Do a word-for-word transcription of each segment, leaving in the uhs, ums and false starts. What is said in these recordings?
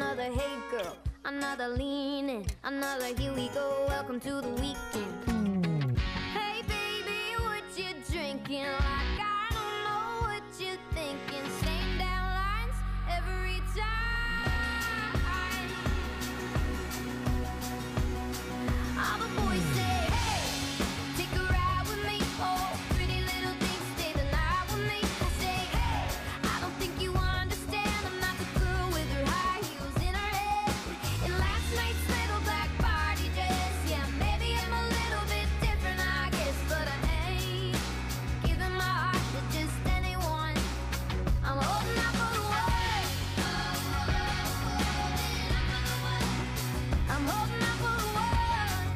another hey girl, another leaning, another here we go, welcome to the weekend. Hey baby, what you drinking? Like I don't know what you're thinking. Same down lines every time. All the boys say, hey, take a ride with me. Oh, pretty little thing, stay the night with me. I say, hey, I don't think you understand. I'm not the girl with her high heels in her head in last night's little black party dress. Yeah, maybe I'm a little bit different, I guess, but I ain't giving my heart to just anyone. I'm holding out for the world. I'm holding out for the world.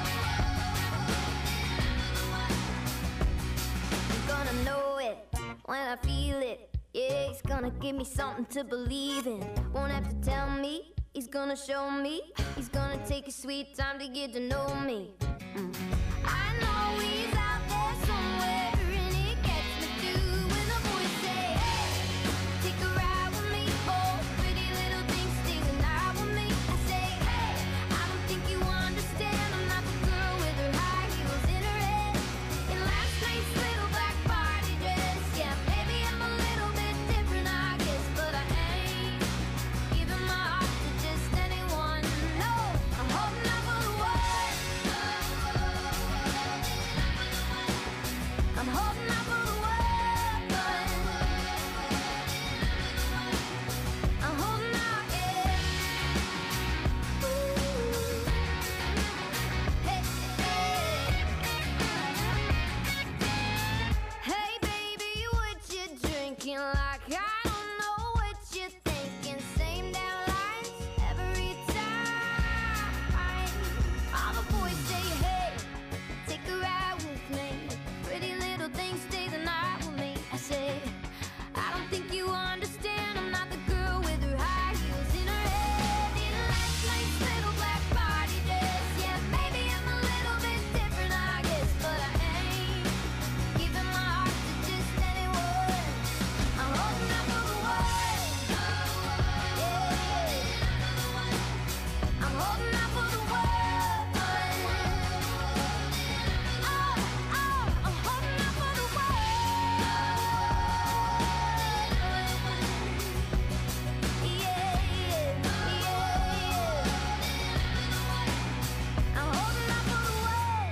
You're gonna know it when I feel it. Yeah, he's gonna give me something to believe in. Won't have to tell me, he's gonna show me. He's gonna take his sweet time to get to know me. Mm. I know he's out there somewhere, and he gets me through when the boys say, hey, take a ride with me. Oh, pretty little thing, stay the night with me. I say, hey, I don't think you understand. I'm not the girl with her high heels in her head in last night's little black party dress. Yeah, maybe I'm a little bit different, I guess, but I ain't giving my heart to just anyone. No, I'm holding out for the world. I'm holding out for the world. I'm holding out, yeah. Ooh. Hey, hey. Hey, baby, what you drinking? Like I don't know what you're thinking. Same damn lines every time. All the boys say, hey, take a ride with me. Pretty little thing, stay the night with me. I say, I don't think you understand. I'm not the girl with her high heels in her head in last night's little black party dress. Yeah, maybe I'm a little bit different, I guess, but I ain't giving my heart to just anyone. I'm holding out for the world. Yeah. I'm holding out for the world. Oh, oh, I'm holding out for the world. Yeah, yeah, yeah. I'm holding out for the world.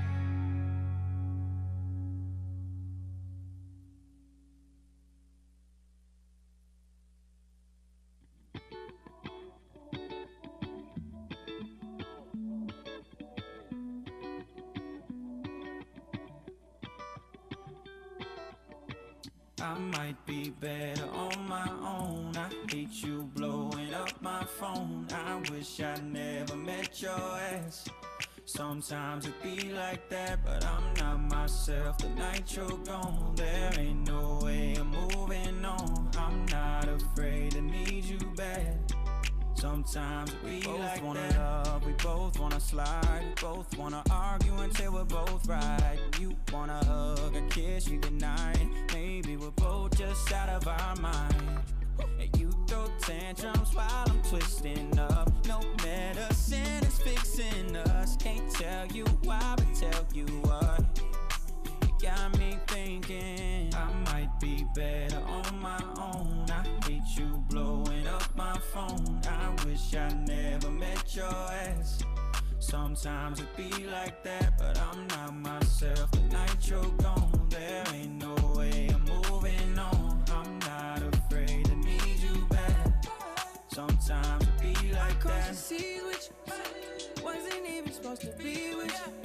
I might be better on my own. I hate you blowing up my phone. I wish I never met your ass. Sometimes it be like that, but I'm not myself the night you're gone. There ain't no way I'm moving on. I'm not afraid to need you back. Sometimes we both like wanna that. Love, we both wanna slide, we both wanna argue until we're both right. You wanna hug, a kiss, you deny. Maybe we're both just out of our mind. And you throw tantrums while I'm twisting up. No medicine is fixing us. Can't tell you why, but tell you what. You got me thinking I might be better on my own. I hate you blowing up my phone. I wish I never met your ass. Sometimes it be like that, but I'm not myself the night you're gone. There ain't no way I'm moving on. I'm not afraid to need you back. Sometimes it be like that. Crossing seas with you, wasn't even supposed to be with you.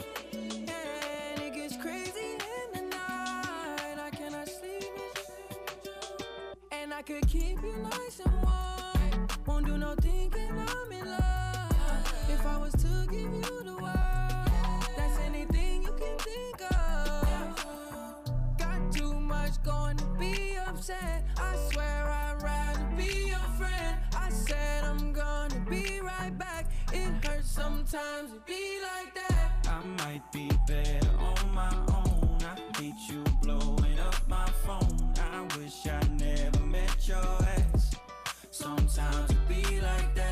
And it gets crazy in the night. I cannot sleep with you. And I could keep you nice and warm. Won't do no thinking I'm in love. If I was to give you the world, that's anything you can think of. Got too much going to be upset. I swear I'd rather be your friend. I said I'm gonna be right back. It hurts sometimes to be like that. I might be better on my own. I hate you blowing up my phone. I wish I never met your ass. Sometimes it be like that.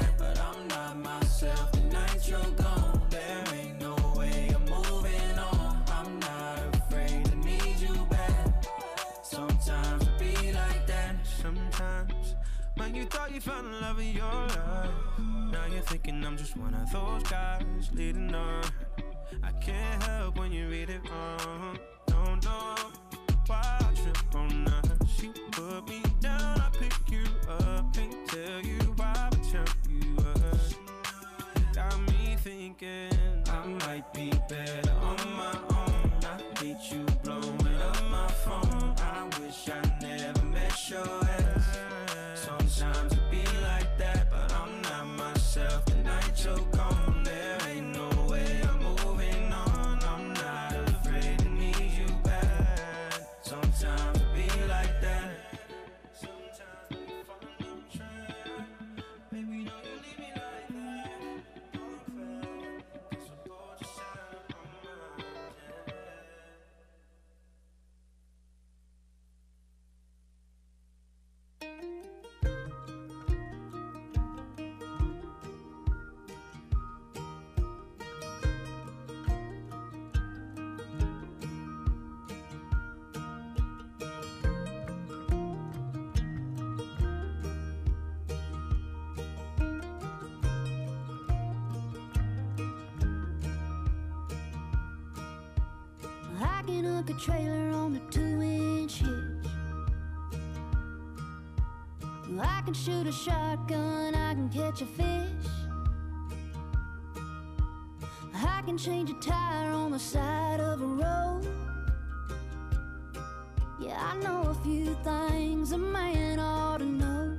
love of your life. Now you're thinking I'm just one of those guys leading on. I can't help when you read it wrong. Don't know why I trip on her. She put me down, I pick you up. Can't tell you why, but tell you up. Got me thinking I might be better on my own. I hate you blowing up my phone. I wish I never met your ex. Sometimes it be like that, but I'm not myself. The night you're gone, there ain't no way I'm moving on. I'm not afraid to need you back. Sometimes it be like that. Sometimes we fall on track. Baby, don't you leave me like that. Don't fail, 'cause we're both just out on my head. I can hook a trailer on a two-inch hitch. I can shoot a shotgun, I can catch a fish. I can change a tire on the side of a road. Yeah, I know a few things a man ought to know.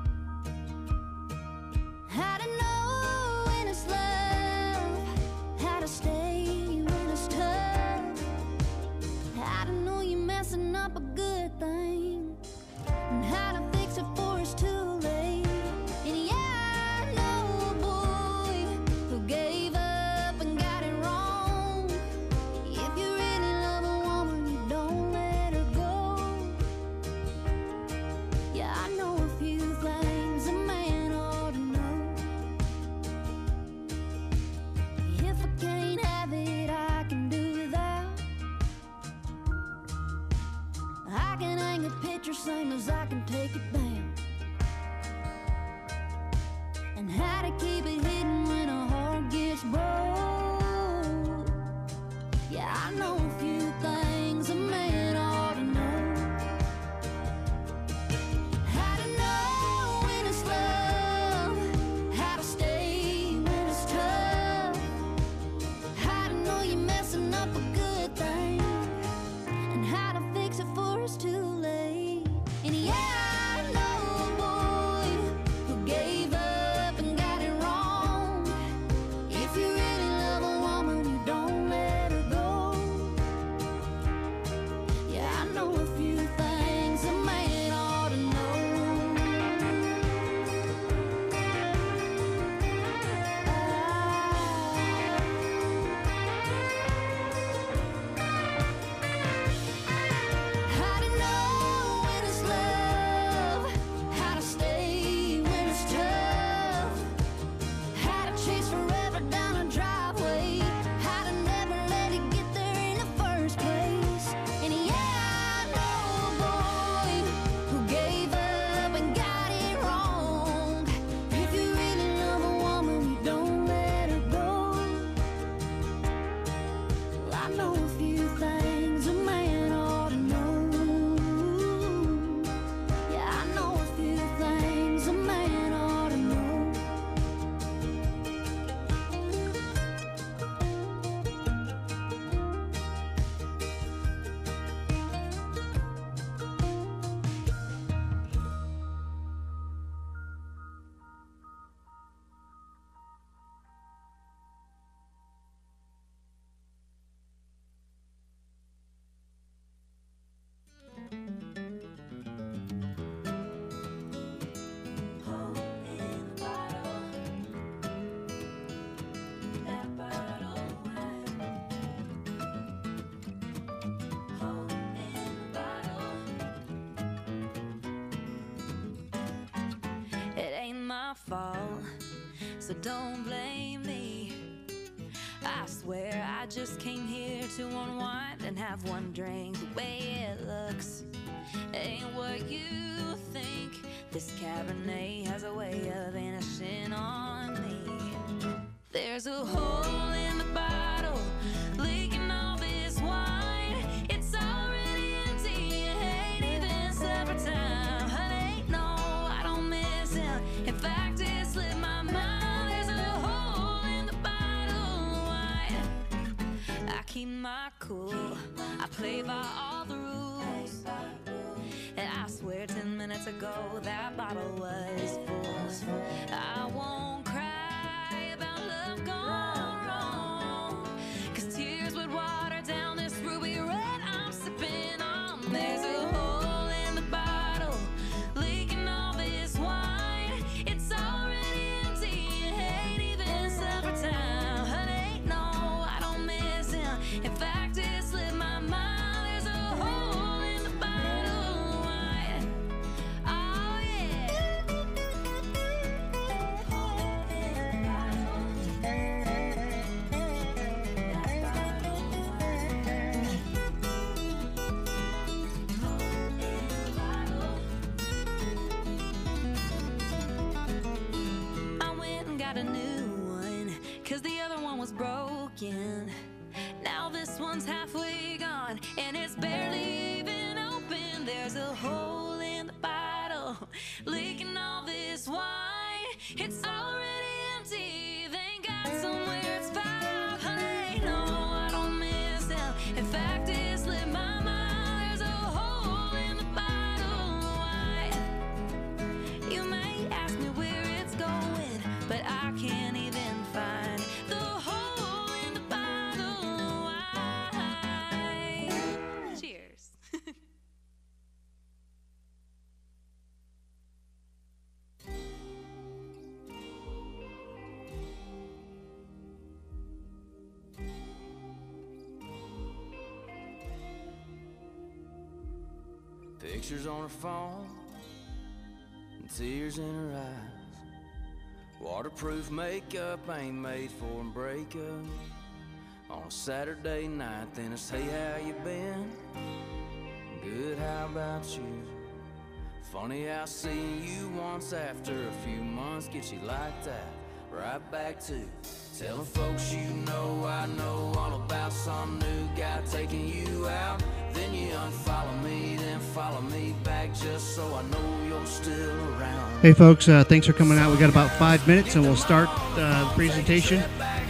How to know when it's love, how to stay when it's tough, how to know you're messing up a good thing, and how to fix it before it's too late. And yeah, I know a boy who gave up and got it wrong. If you really love a woman, you don't let her go. Yeah, I know a few things a man ought to know. If I can't have it, I can do without. I can hang a picture same as I can take it down. And how to keep it hidden when a heart gets broke. Yeah, I know a few things a man ought to know. How to know when it's love, how to stay when it's tough, how to know you're messing up a good thing, and how to fix it before it's too late. And yeah, I know a boy who gave up and got it wrong. If you really love a woman, you don't let her go. Yeah, I know a few things a man ought to know. How to know when it's love, how to stay when it's tough, how to chase forever down a driveway, how to never let it get there in the first place. And yeah, I know a boy who gave up and got it wrong. If you really love a woman, you don't let her go. Well, I know a few things a man ought to know. Yeah, I know a few things a man ought to know. It ain't my fault, so don't blame me. I swear I just came here to unwind and have one drink. The way it looks, ain't what you think. This Cabernet has a way of vanishing on me. There's a hole in the bottle, leaking all this wine. It's already empty, it ain't even supper time. Honey, no, I don't miss him. In fact, it slipped my mind. There's a hole in the bottle of wine. I keep my cool, I play by all the rules. And I swear ten minutes ago that bottle was full. I won't cry about love gone wrong, 'cause tears would water down this ruby red I'm sipping on. There's a hole in the bottle, leaking all this wine. It's already empty, it ain't even supper time. Honey, no, I don't miss him. In fact, it slipped my mind. There's a hole in the bottle of wine. Oh yeah. I went and got a new one, 'cause the other one was broken. Now this one's halfway gone, and it's barely even open. There's a hole in the bottle, leaking all this wine. It's already empty, thank God somewhere it's found. Honey, no, I don't miss him. In fact, it slipped my mind. There's a hole in the bottle of wine. You may ask me where it's going, but I can't even find the hole in the bottle of wine. Cheers. Pictures on her phone, and tears in her eyes. Waterproof makeup ain't made for a breakup. On a Saturday night, then it's hey, how you been? Good, how about you? Funny how seeing you once after a few months gets you like that. Right back to telling folks you know I know all about some new guy taking you out. Then you unfollow me, then follow me back just so I know you're still around. Hey folks, uh, thanks for coming out. We got about five minutes and we'll start uh, the presentation.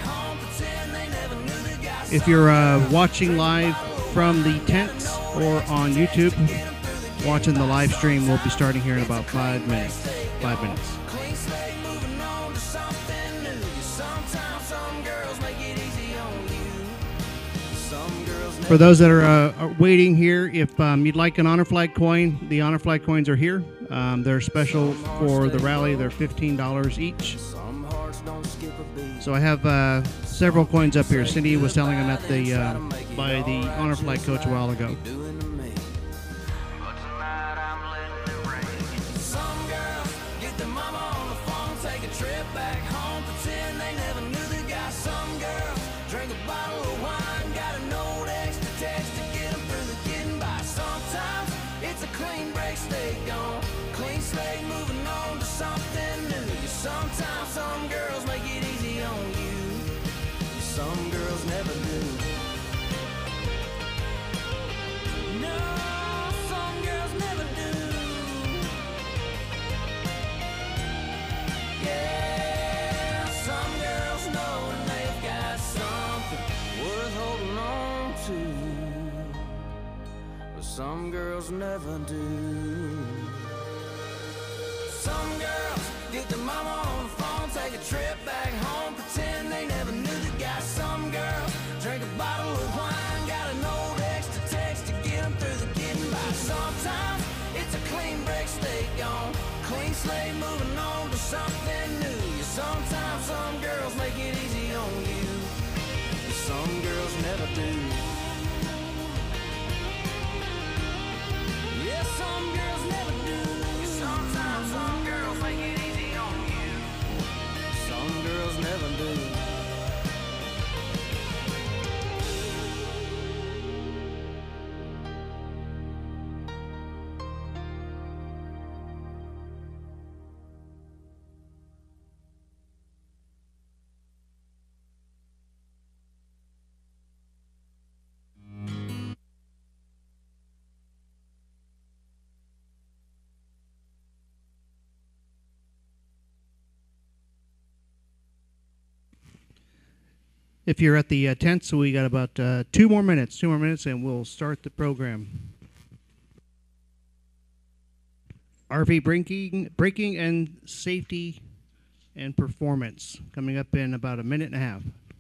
If you're uh, watching live from the tents or on YouTube, watching the live stream, we'll be starting here in about five minutes. Five minutes. For those that are, uh, are waiting here, if um, you'd like an honor flag coin, the honor flag coins are here. Um, they're special for the rally. They're fifteen dollars each. So I have uh, several coins up here. Cindy was telling them at the uh, by the honor flag coach a while ago. Sometimes some girls make it easy on you. Some girls never do. No, some girls never do. Yeah, some girls know when they've got something worth holding on to, but some girls never do. Some girls get their mama on the phone, take a trip back home, pretend they never knew the guy. Some girls drink a bottle of wine, got an old extra text to get them through the getting by. Sometimes it's a clean break, stay gone, clean slate, moving on to something new. Yeah, sometimes some girls make it easy on you, yeah, some girls never do. Yeah, some girls never do. Yeah, sometimes some girls make it easy on you. Some girls never do. if you're at the uh, tent. So we got about uh, two more minutes, two more minutes, and we'll start the program. R V braking, braking and safety and performance coming up in about a minute and a half.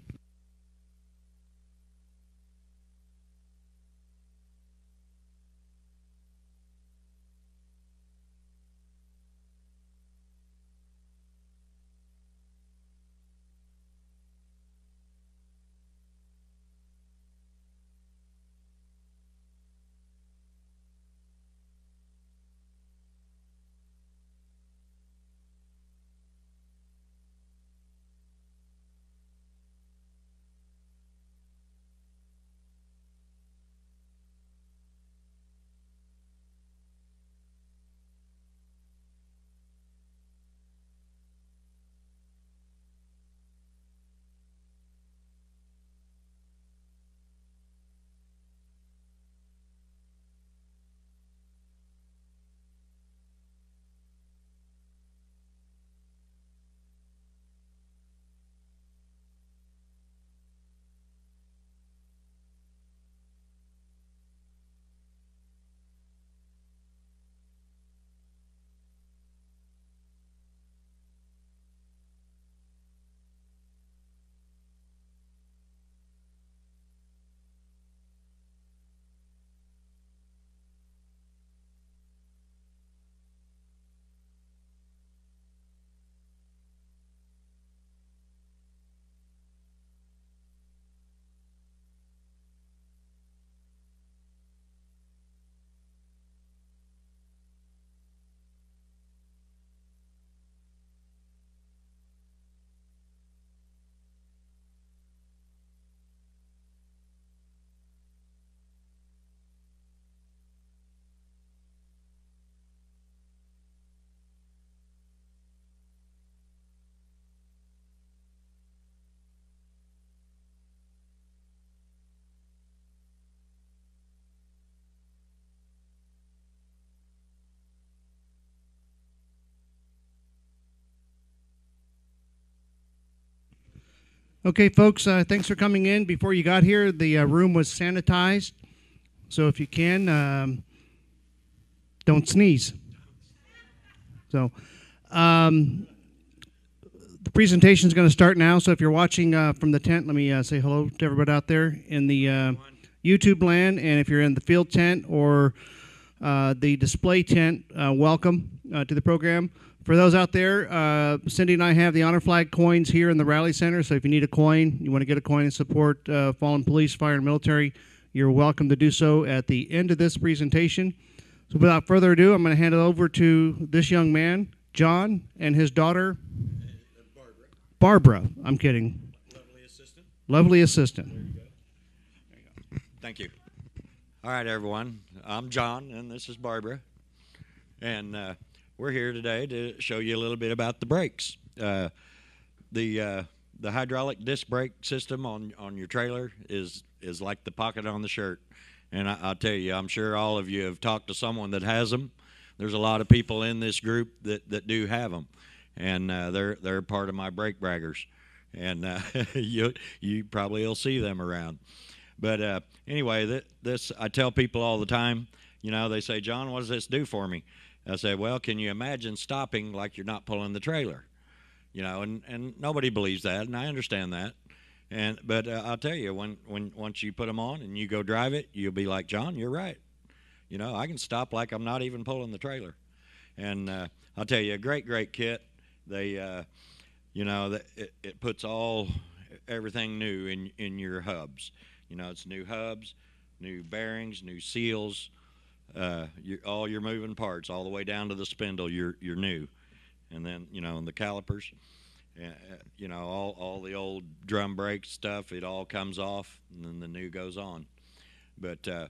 Okay, folks, uh, thanks for coming in. Before you got here, the uh, room was sanitized. So if you can, um, don't sneeze. So um, the presentation is going to start now. So if you're watching uh, from the tent, let me uh, say hello to everybody out there in the uh, YouTube land. And if you're in the field tent or uh, the display tent, uh, welcome uh, to the program. For those out there, uh, Cindy and I have the honor flag coins here in the Rally Center. So if you need a coin, you want to get a coin and support uh, fallen police, fire, and military, you're welcome to do so at the end of this presentation. So without further ado, I'm going to hand it over to this young man, John, and his daughter, Barbara. Barbara, I'm kidding. Lovely assistant. Lovely assistant. There you go. There you go. Thank you. All right, everyone. I'm John, and this is Barbara. And uh, we're here today to show you a little bit about the brakes. Uh, the uh, the hydraulic disc brake system on on your trailer is is like the pocket on the shirt. And I, I'll tell you, I'm sure all of you have talked to someone that has them. There's a lot of people in this group that, that do have them, and uh, they're they're part of my brake braggers. And uh, you you probably will see them around. But uh, anyway, th this I tell people all the time. You know, they say, John, what does this do for me? I say, well, can you imagine stopping like you're not pulling the trailer? You know, and, and nobody believes that, and I understand that. And but uh, I'll tell you, when, when once you put them on and you go drive it, you'll be like, John, you're right. You know, I can stop like I'm not even pulling the trailer. And uh, I'll tell you, a great, great kit. They, uh, you know, that it, it puts all everything new in in your hubs. You know, it's new hubs, new bearings, new seals. Uh, you, all your moving parts, all the way down to the spindle, you're you're new, and then you know, and the calipers, uh, you know, all all the old drum brake stuff, it all comes off, and then the new goes on. But uh,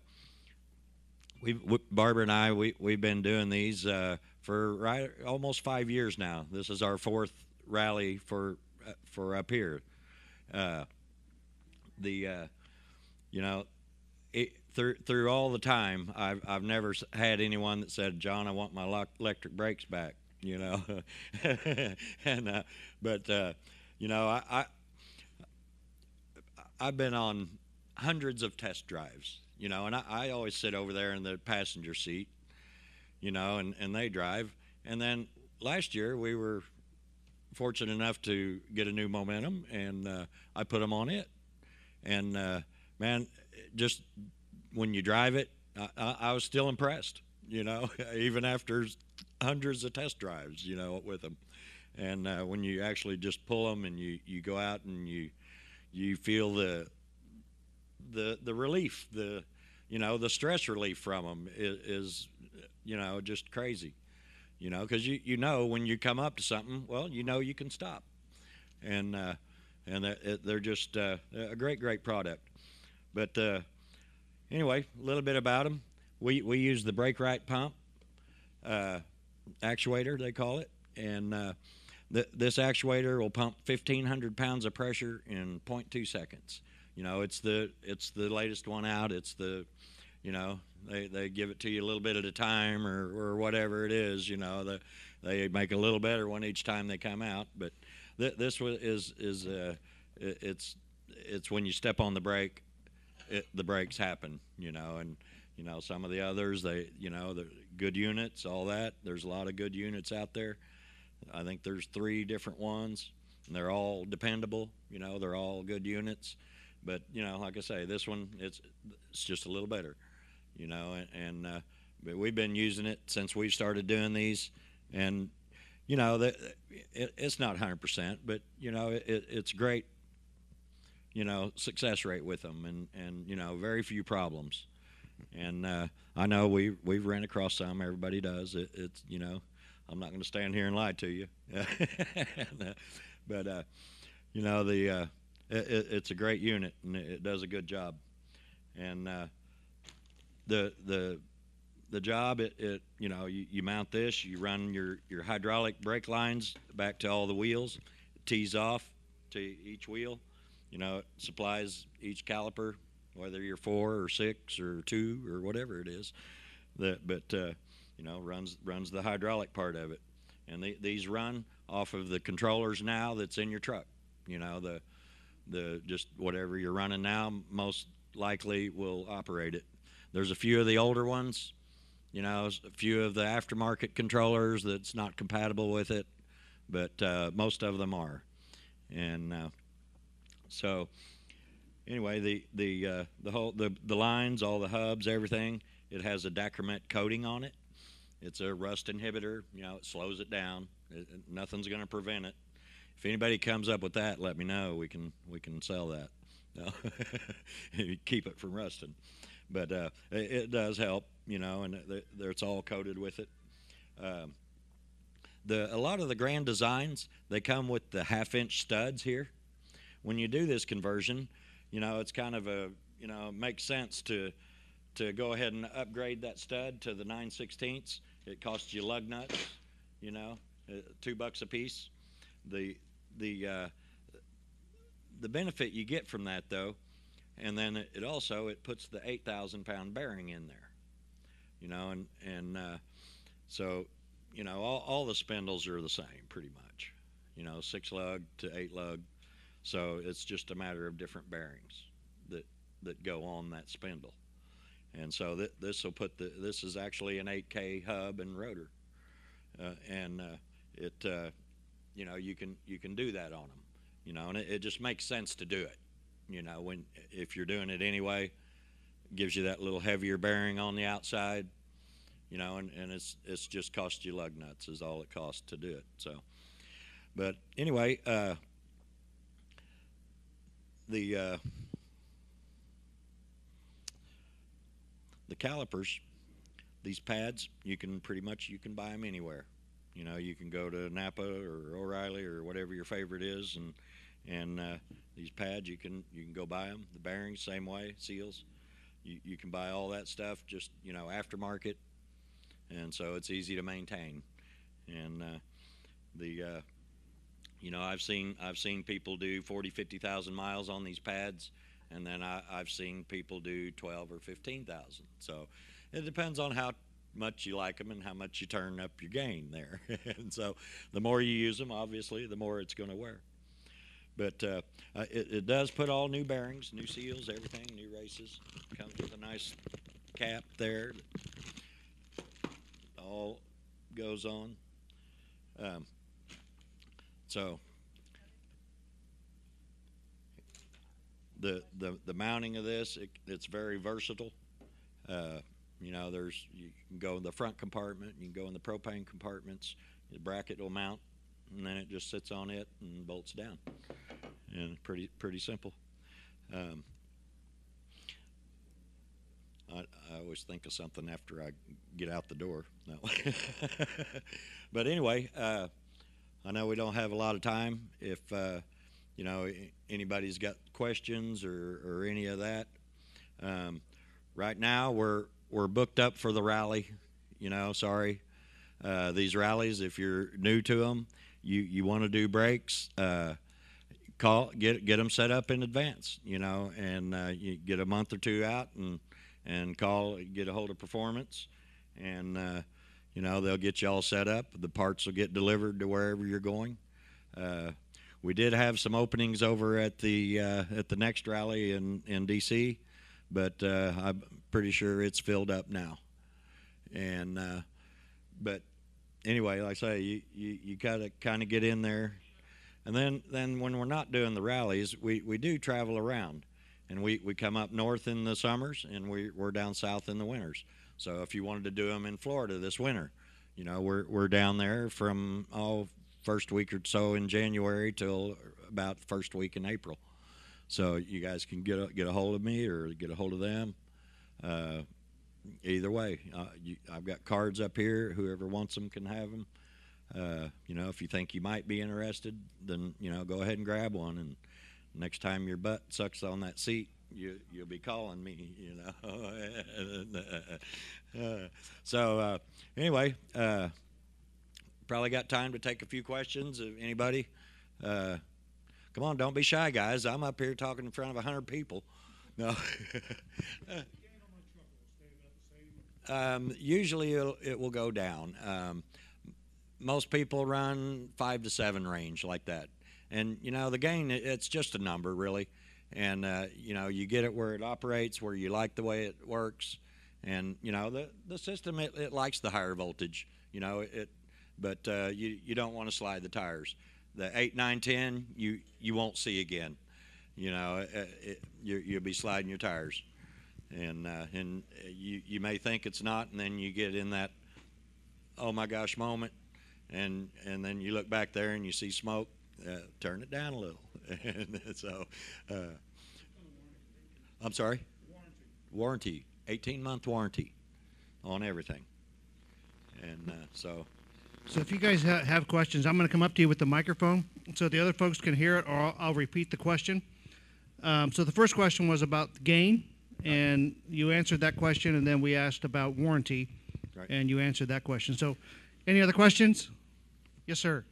we, Barbara and I, we we've been doing these uh, for right almost five years now. This is our fourth rally for uh, for up here. Uh, the uh, you know. It, through through all the time, I've I've never had anyone that said, John, I want my electric brakes back. You know, and uh, but uh, you know, I, I I've been on hundreds of test drives, you know, and I, I always sit over there in the passenger seat, you know, and, and they drive. And then last year we were fortunate enough to get a new Momentum, and uh, I put them on it. And, uh, man, just when you drive it, I, I, I was still impressed, you know, even after hundreds of test drives, you know, with them. And uh, when you actually just pull them and you, you go out and you you feel the the the relief, the you know the stress relief from them is, is you know just crazy, you know, because you you know when you come up to something, well, you know you can stop, and uh, and it, they're just uh, a great great product. But uh, anyway, a little bit about them. We we use the brake right pump uh, actuator, they call it, and uh, th- this actuator will pump fifteen hundred pounds of pressure in zero point two seconds. You know, it's the it's the latest one out. It's the, you know, they, they give it to you a little bit at a time, or, or whatever it is. You know, the, they make a little better one each time they come out. But th- this one is is uh, it, it's it's when you step on the brake, it, the brakes happen. You know, and you know some of the others, they you know the good units, all that. There's a lot of good units out there. I think there's three different ones, and they're all dependable. You know, they're all good units. But, you know, like I say, this one, it's it's just a little better, you know, and, and uh, but we've been using it since we started doing these. And, you know, the, it, it's not one hundred percent, but, you know, it, it's great, you know, success rate with them, and, and you know, very few problems. And uh, I know we, we've ran across some, everybody does. It, it's, you know, I'm not going to stand here and lie to you. But, uh, you know, the... Uh, It, it's a great unit, and it does a good job. And uh, the the the job, it, it you know you, you mount this, you run your, your hydraulic brake lines back to all the wheels, it tees off to each wheel. You know, it supplies each caliper, whether you're four or six or two or whatever it is. That but uh, you know runs runs the hydraulic part of it, and the, these run off of the controllers now that's in your truck. You know the the just whatever you're running now most likely will operate it. There's a few of the older ones, you know, a few of the aftermarket controllers that's not compatible with it, but uh, most of them are. And uh, so anyway, the the uh, the whole the the lines, all the hubs, everything, it has a decrement coating on it. It's a rust inhibitor. You know, it slows it down. It, nothing's going to prevent it. If anybody comes up with that, let me know. We can we can sell that. No. Keep it from rusting. But uh, it, it does help, you know, and it, it's all coated with it. Um, the a lot of the Grand Designs, they come with the half-inch studs here. When you do this conversion, you know, it's kind of a, you know, it makes sense to to go ahead and upgrade that stud to the nine sixteenths. It costs you lug nuts, you know, uh, two bucks a piece. The the uh, the benefit you get from that, though, and then it, it also it puts the eight thousand pound bearing in there, you know, and and uh, so you know all, all the spindles are the same pretty much, you know, six lug to eight lug, so it's just a matter of different bearings that that go on that spindle, and so th- this will put the this is actually an eight K hub and rotor, uh, and uh, it. Uh, You know, you can you can do that on them, you know, and it, it just makes sense to do it, you know, when if you're doing it anyway, it gives you that little heavier bearing on the outside, you know, and, and it's it's just cost you lug nuts is all it costs to do it. So, but anyway, uh, the uh, the calipers, these pads, you can pretty much you can buy them anywhere. You know, you can go to Napa or O'Reilly or whatever your favorite is, and and uh, these pads you can you can go buy them. The bearings, same way, seals. You you can buy all that stuff, just you know, aftermarket, and so it's easy to maintain. And uh, the uh, you know, I've seen I've seen people do forty, fifty thousand miles on these pads, and then I, I've seen people do twelve or fifteen thousand. So it depends on how much you like them and how much you turn up your gain there. And so the more you use them, obviously, the more it's going to wear. but uh, uh, it, it does put all new bearings, new seals, everything, new races. Comes with a nice cap there. All goes on. Um, so the, the the mounting of this, it, it's very versatile. Uh, you know, there's you can go in the front compartment, you can go in the propane compartments. The bracket will mount, and then it just sits on it and bolts down. And pretty pretty simple. Um, I, I always think of something after I get out the door. No. But anyway, uh, I know we don't have a lot of time. If uh, you know anybody's got questions or, or any of that, um, right now we're we're booked up for the rally. You know, sorry. Uh, these rallies, if you're new to them, you, you want to do breaks, uh, call get get them set up in advance, you know, and uh, you get a month or two out and and call, get a hold of Performance, and uh, you know they'll get you all set up. The parts will get delivered to wherever you're going. Uh, we did have some openings over at the uh, at the next rally in in D C, but uh, I'm pretty sure it's filled up now, and uh, but. Anyway, like I say, you, you, you gotta kind of get in there. And then, then when we're not doing the rallies, we, we do travel around. And we, we come up north in the summers, and we, we're down south in the winters. So if you wanted to do them in Florida this winter, you know, we're, we're down there from, oh, first week or so in January till about first week in April. So you guys can get a, get a hold of me or get a hold of them. Uh, Either way, uh, you, I've got cards up here. Whoever wants them can have them. Uh, you know, if you think you might be interested, then, you know, go ahead and grab one. And next time your butt sucks on that seat, you, you'll be calling me, you know. uh, so, uh, anyway, uh, probably got time to take a few questions. If anybody, uh, come on, don't be shy, guys. I'm up here talking in front of a hundred people. No. Um, usually it'll, it will go down. Um, most people run five to seven range like that. And, you know, the gain, it's just a number, really. And, uh, you know, you get it where it operates, where you like the way it works. And, you know, the, the system, it, it likes the higher voltage, you know, it, but uh, you, you don't want to slide the tires. The eight, nine, ten, you, you won't see again. You know, it, it, you, you'll be sliding your tires. And uh, and you you may think it's not, and then you get in that oh my gosh moment, and and then you look back there and you see smoke. Uh, turn it down a little. And so, uh, I'm sorry. Warranty, eighteen month warranty on everything. And uh, so. So if you guys ha- have questions, I'm going to come up to you with the microphone so the other folks can hear it, or I'll, I'll repeat the question. Um, so the first question was about the gain. And you answered that question, and then we asked about warranty, right. And you answered that question. So any other questions? Yes, sir.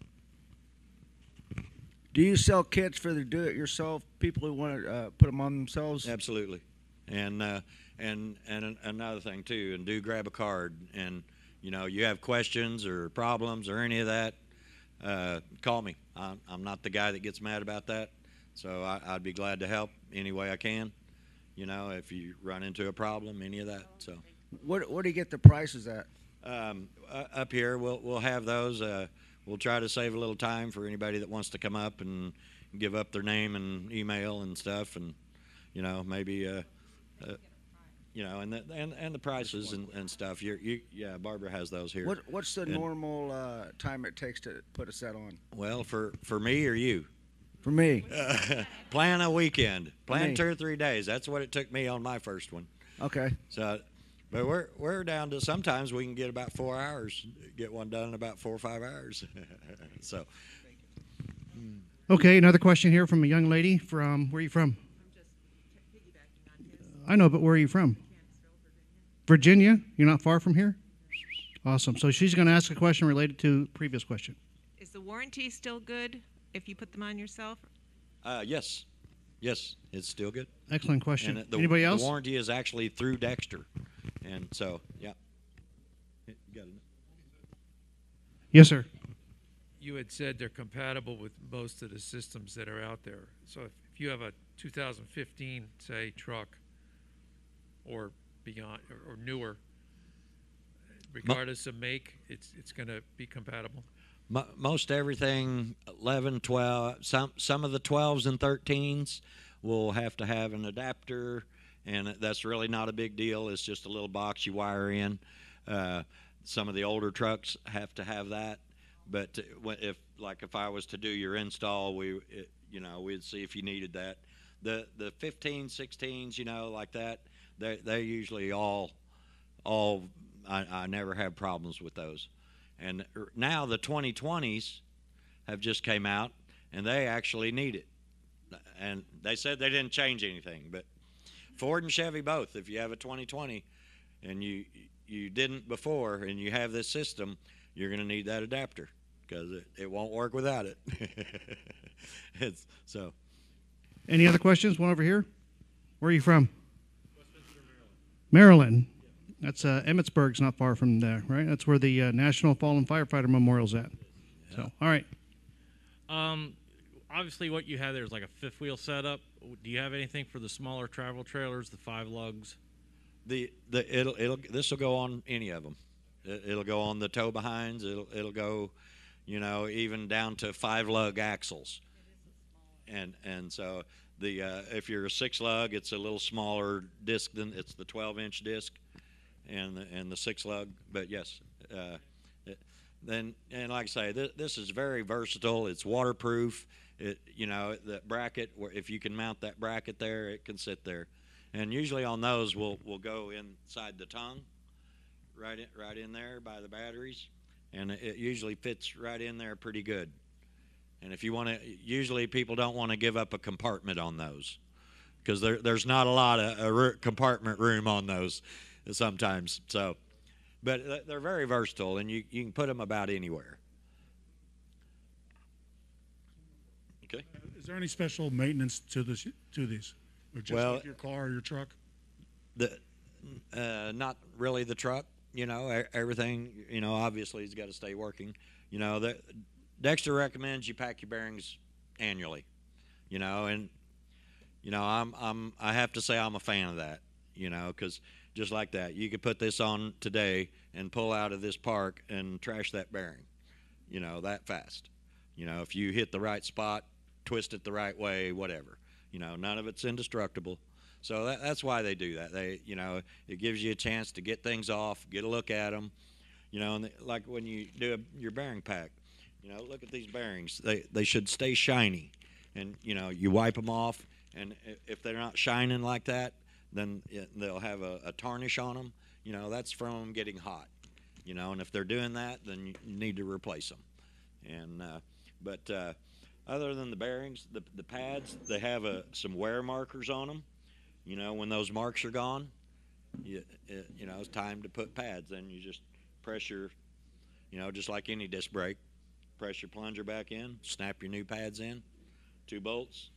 Do you sell kits for the do-it-yourself people who want to uh, put them on themselves? Absolutely. And, uh, and, and another thing, too, and do grab a card. And, you know, you have questions or problems or any of that, uh, call me. I'm, I'm not the guy that gets mad about that, so I, I'd be glad to help any way I can. You know, if you run into a problem, any of that. So, what where do you get the prices at? Um, uh, up here, we'll we'll have those. Uh, we'll try to save a little time for anybody that wants to come up and give up their name and email and stuff, and you know maybe uh, uh you know and the, and and the prices and, and stuff. You're, you yeah, Barbara has those here. What what's the and, normal uh, time it takes to put a set on? Well, for for me or you. For me. Uh, plan a weekend. Plan two or three days. That's what it took me on my first one. Okay. So, but we're we're down to sometimes we can get about four hours, get one done in about four or five hours. So. Okay, another question here from a young lady from, where are you from? I know, but where are you from? Virginia? You're not far from here? Awesome. So she's going to ask a question related to the previous question. Is the warranty still good if you put them on yourself? Uh, yes. Yes, it's still good. Excellent question. And the, Anybody else? The warranty is actually through Dexter. And so, yeah. You got it. Yes, sir. you had said they're compatible with most of the systems that are out there. So if, if you have a two thousand fifteen, say, truck or beyond or, or newer, regardless of make, it's it's going to be compatible. Mo- Most everything, eleven, twelve, some some of the twelves and thirteens will have to have an adapter, and that's really not a big deal. It's just a little box you wire in. Uh, some of the older trucks have to have that. But if, like, if I was to do your install, we, it, you know, we'd see if you needed that. The the fifteens, sixteens, you know, like that, they they're usually all, all. I, I never have problems with those. And now the twenty twenties have just came out, and they actually need it. And they said they didn't change anything, but Ford and Chevy both. If you have a twenty twenty, and you you didn't before, and you have this system, you're going to need that adapter, because it, it won't work without it. It's, so. Any other questions? One over here. Where are you from? Maryland. That's uh, Emmitsburg's not far from there, right? That's where the uh, National Fallen Firefighter Memorial's at. Yeah. So, all right. Um, obviously, what you have there is like a fifth wheel setup. Do you have anything for the smaller travel trailers, the five lugs? The the it'll it'll this will go on any of them. It, it'll go on the tow behinds. It'll it'll go, you know, even down to five lug axles. And and so the uh, if you're a six lug, it's a little smaller disc than it's the twelve inch disc, and the, and the six lug. But yes, uh, it, then and like I say, th- this is very versatile. It's waterproof. It you know the bracket, where if you can mount that bracket there, it can sit there. And usually on those, we'll we'll go inside the tongue, right in, right in there by the batteries, and it usually fits right in there pretty good. And if you want to, usually people don't want to give up a compartment on those, because there there's not a lot of uh, compartment room on those sometimes. So, but they're very versatile, and you you can put them about anywhere. Okay. Uh, is there any special maintenance to this to these? Or just well, like your car or your truck? The uh, not really the truck. You know, everything. You know, obviously it's got to stay working. You know, the, Dexter recommends you pack your bearings annually. You know, and you know I'm I'm I have to say I'm a fan of that. You know, because just like that, you could put this on today and pull out of this park and trash that bearing. You know, that fast. You know, if you hit the right spot, twist it the right way, whatever. You know, none of it's indestructible. So that, that's why they do that. They, you know, it gives you a chance to get things off, get a look at them. You know, and they, like when you do a, your bearing pack, you know, look at these bearings. They they should stay shiny. And, you know, you wipe them off, and if they're not shining like that, then it, they'll have a, a tarnish on them. You know, that's from them getting hot. You know, and if they're doing that, then you need to replace them. And, uh, but, uh, other than the bearings, the the pads, they have a, some wear markers on them. You know, when those marks are gone, you, it, you know, it's time to put pads. Then you just press your, you know, just like any disc brake, press your plunger back in, snap your new pads in, two bolts.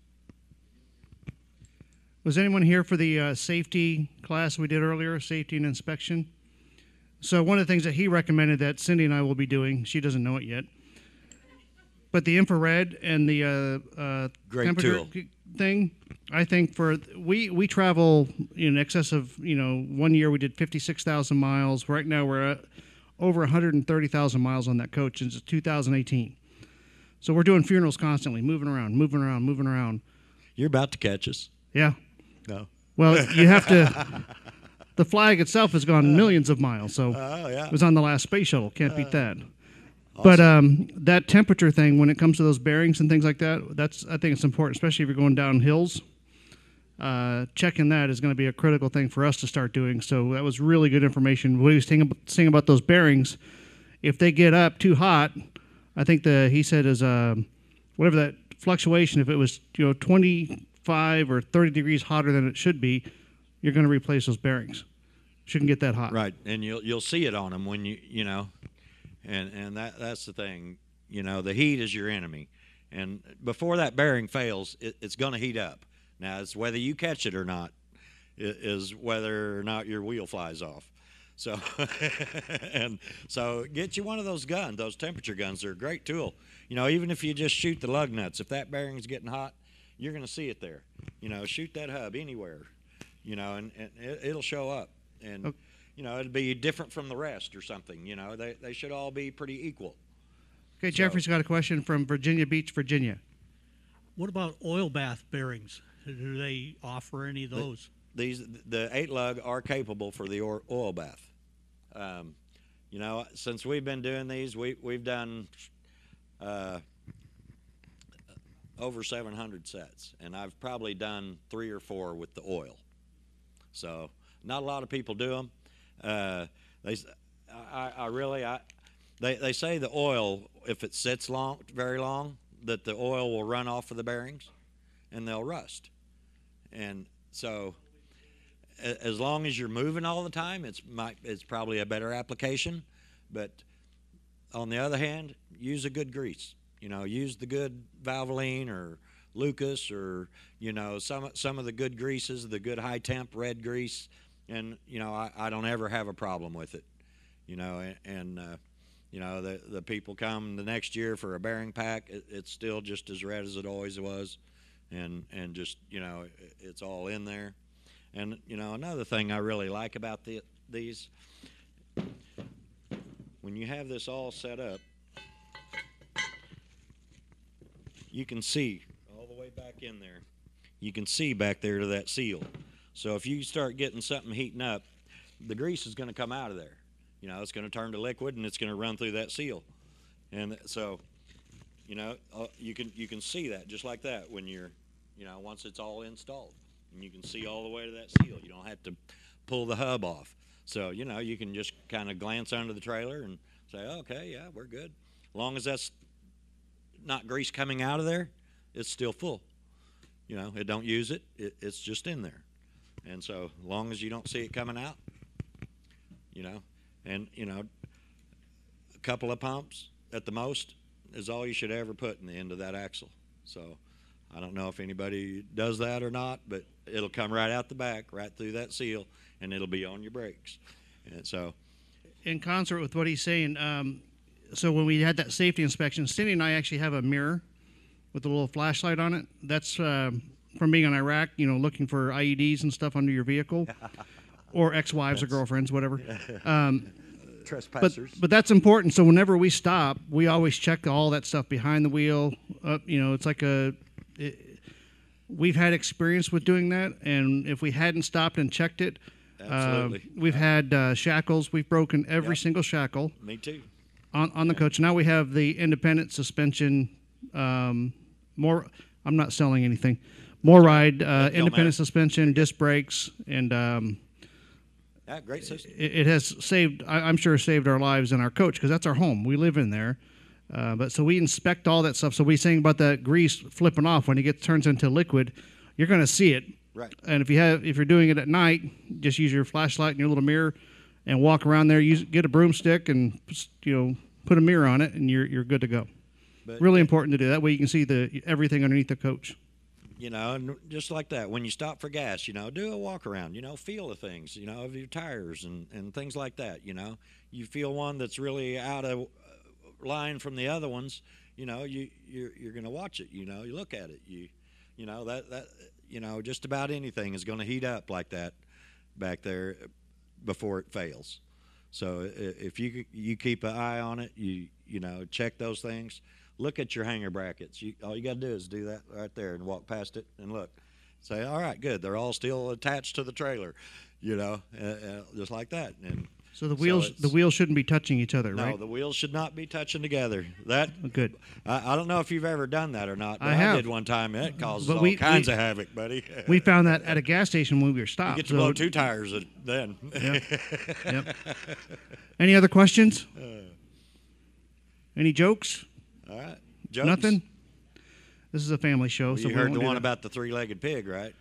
Was anyone here for the uh, safety class we did earlier, safety and inspection? So one of the things that he recommended that Cindy and I will be doing, she doesn't know it yet, but the infrared and the uh, uh, Great temperature tool. thing, I think for we we travel in excess of, you know, one year we did fifty-six thousand miles. Right now we're at over one hundred thirty thousand miles on that coach since two thousand eighteen. So we're doing funerals constantly, moving around, moving around, moving around. You're about to catch us. Yeah. No. Well, you have to. The flag itself has gone millions of miles, so oh, yeah. it was on the last space shuttle. Can't beat that. Awesome. But um, that temperature thing, when it comes to those bearings and things like that, that's I think it's important, especially if you're going down hills. Uh, checking that is going to be a critical thing for us to start doing. So that was really good information. What he was saying, saying about those bearings, if they get up too hot, I think the he said is uh, whatever that fluctuation. If it was you know twenty-five or thirty degrees hotter than it should be, you're going to replace those bearings. Shouldn't get that hot. Right, and you'll you'll see it on them when you you know. And and that that's the thing, you know, the heat is your enemy. And before that bearing fails, it, it's going to heat up. Now, it's whether you catch it or not, is whether or not your wheel flies off. So, and so get you one of those guns, those temperature guns. They're a great tool. You know, even if you just shoot the lug nuts, if that bearing's getting hot, you're going to see it there. You know, shoot that hub anywhere, you know, and, and it, it'll show up. And, Okay. you know, it'll be different from the rest or something. You know, they, they should all be pretty equal. Okay, Jeffrey's got a question from Virginia Beach, Virginia. What about oil bath bearings? Do they offer any of those? These the eight lug are capable for the or, oil bath. Um, you know, since we've been doing these, we we've done uh, over seven hundred sets, and I've probably done three or four with the oil. So not a lot of people do them. Uh, they, I, I really, I, they they say the oil, if it sits long, very long, that the oil will run off of the bearings, and they'll rust, and so. As long as you're moving all the time, it's might it's probably a better application. But on the other hand, use a good grease. You know, use the good Valvoline or Lucas or you know some some of the good greases, the good high temp red grease, and you know I, I don't ever have a problem with it. You know, and, and uh, you know the the people come the next year for a bearing pack, it, it's still just as red as it always was, and and just you know it's all in there. And, you know, another thing I really like about the, these, when you have this all set up, you can see all the way back in there. You can see back there to that seal. So if you start getting something heating up, the grease is going to come out of there. You know, it's going to turn to liquid and it's going to run through that seal. And so, you know, uh, you can you can see that just like that when you're, you know, once it's all installed. And you can see all the way to that seal. You don't have to pull the hub off. So, you know, you can just kind of glance under the trailer and say, okay, yeah, we're good. As long as that's not grease coming out of there, it's still full. You know, it don't use it, it it's just in there. And so, as long as you don't see it coming out, you know, and, you know, a couple of pumps at the most is all you should ever put in the end of that axle. So, I don't know if anybody does that or not, but it'll come right out the back, right through that seal, and it'll be on your brakes. And so, in concert with what he's saying, um, so when we had that safety inspection, Cindy and I actually have a mirror with a little flashlight on it. That's uh, from being in Iraq, you know, looking for I E Ds and stuff under your vehicle, or ex-wives or girlfriends, whatever. Um, Trespassers. But, but that's important. So whenever we stop, we always check all that stuff behind the wheel. Up, you know, it's like a. It, we've had experience with doing that, and if we hadn't stopped and checked it, Absolutely. uh, we've had uh, shackles. We've broken every Yep. single shackle. Me too. On, on the coach. Now we have the independent suspension. Um, more. I'm not selling anything. More ride, uh, independent matter. suspension, disc brakes, and um, Yeah, great system. it, it has saved. I, I'm sure saved our lives in our coach because that's our home. We live in there. Uh, but so we inspect all that stuff. So we saying about that grease flipping off when it gets turns into liquid, you're going to see it. Right. And if you have, if you're doing it at night, just use your flashlight and your little mirror, and walk around there. Use get a broomstick and you know put a mirror on it, and you're you're good to go. But really important to do that way. You can see the everything underneath the coach. You know, and just like that, when you stop for gas, you know, do a walk around. You know, feel the things. You know, of your tires and and things like that. You know, you feel one that's really out of line from the other ones, you know, you you're, you're going to watch it. You know, you look at it. You, you know that that you know just about anything is going to heat up like that back there before it fails. So if you you keep an eye on it, you you know check those things. Look at your hanger brackets. You, all you got to do is do that right there and walk past it and look. Say, all right, good. They're all still attached to the trailer, you know, uh, uh, just like that. And so the wheels so the wheels shouldn't be touching each other, no, right? the wheels should not be touching together. That good. I, I don't know if you've ever done that or not. But I I, have. did one time. It causes But all we- kinds we- of havoc, buddy. We found that at a gas station when we were stopped. You get to so- blow two tires at- then. Yep. Yep. Any other questions? Any jokes? All right. Jokes? Nothing? This is a family show, Well, so you we heard won't the do one that. about the three-legged pig, right?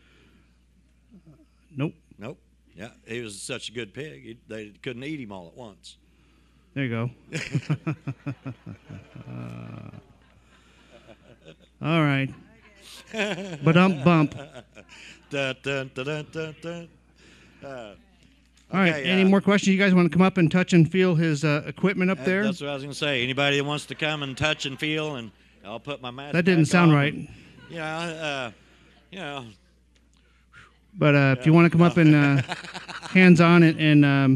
Nope. Nope. Yeah, he was such a good pig. He, they couldn't eat him all at once. There you go. uh, all right. But um bump. Dun, dun, dun, dun, dun, dun. Uh, All right. Okay, Any uh, more questions? You guys want to come up and touch and feel his uh, equipment up Uh, there? That's what I was going to say. Anybody that wants to come and touch and feel, and I'll put my mask. That didn't back sound on right. and, you know, uh, you know. But uh, if Yeah, you want to come no. up and uh, hands on it and um,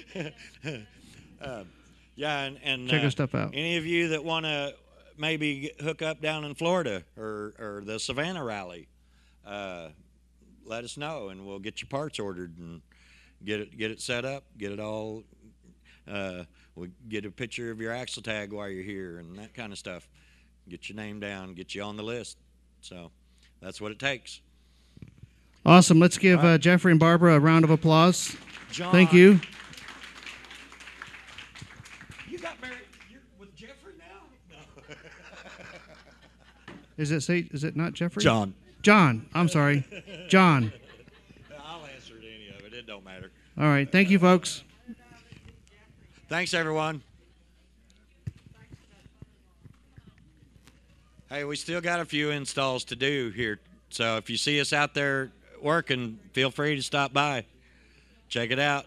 uh, yeah, and, and check uh, our stuff out. Any of you that want to maybe get- hook up down in Florida or or the Savannah Rally, uh, let us know, and we'll get your parts ordered and get it get it set up, get it all. Uh, we'll get a picture of your axle tag while you're here and that kind of stuff. Get your name down, get you on the list. So that's what it takes. Awesome. Let's give All right. uh, Jeffrey and Barbara a round of applause. John. Thank you. You got married you're with Jeffrey now? No. Is it say? Is it not Jeffrey? John. John. I'm sorry. John. I'll answer to any of it. It don't matter. All right. Thank you, folks. Thanks, everyone. Hey, we still got a few installs to do here. So if you see us out there working, feel free to stop by. Check it out.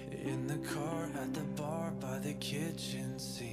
In the car, at the bar, by the kitchen sink.